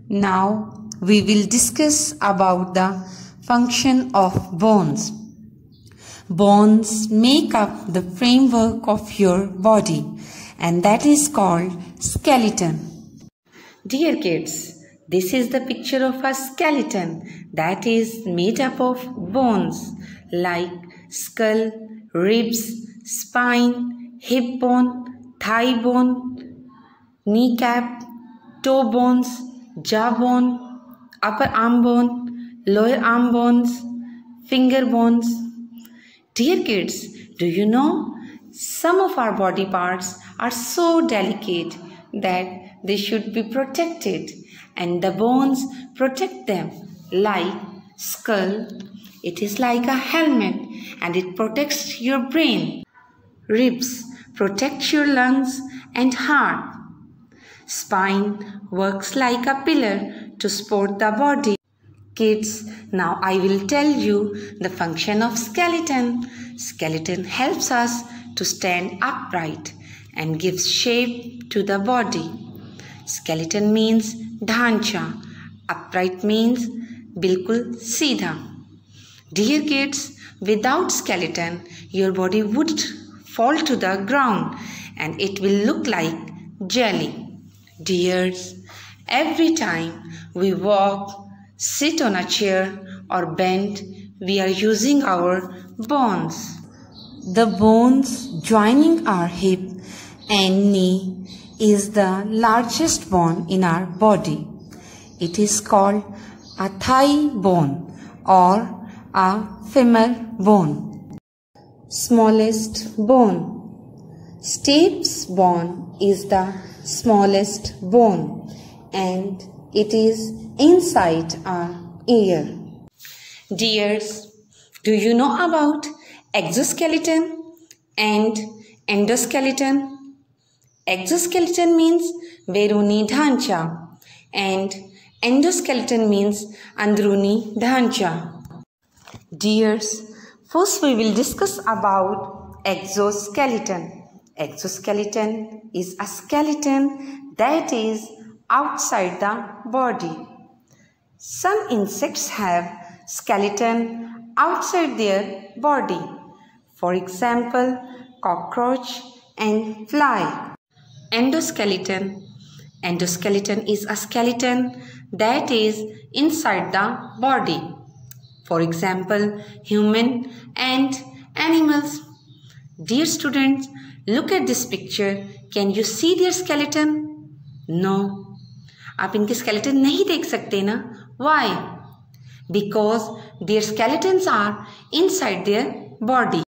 Now we will discuss about the function of bones. Bones make up the framework of your body, and that is called skeleton. Dear kids, this is the picture of a skeleton that is made up of bones like skull, ribs, spine, hip bone, thigh bone, kneecap, toe bones, jawbone, upper arm bone, lower arm bones, finger bones. Dear kids, do you know some of our body parts are so delicate that they should be protected, and the bones protect them. Like skull, it is like a helmet and it protects your brain. Ribs protect your lungs and heart. Spine works like a pillar to support the body. Kids, now I will tell you the function of skeleton. Skeleton helps us to stand upright and gives shape to the body. Skeleton means dhancha. Upright means bilkul seedha. Dear kids, without skeleton, your body would fall to the ground and it will look like jelly. Dears, every time we walk, sit on a chair or bend, we are using our bones. The bones joining our hip and knee is the largest bone in our body. It is called a thigh bone or a femur bone. Smallest bone. Stapes bone is the smallest bone and it is inside our ear. Dears, do you know about exoskeleton and endoskeleton? Exoskeleton means beruni dhancha and endoskeleton means andruni dhancha. Dears, first we will discuss about exoskeleton. Exoskeleton is a skeleton that is outside the body. Some insects have skeleton outside their body. For example, cockroach and fly. Endoskeleton. Endoskeleton is a skeleton that is inside the body. For example, human and animals. Dear students, look at this picture. Can you see their skeleton? No. आप इनके skeleton नहीं देख सकते ना? Why? Because their skeletons are inside their body.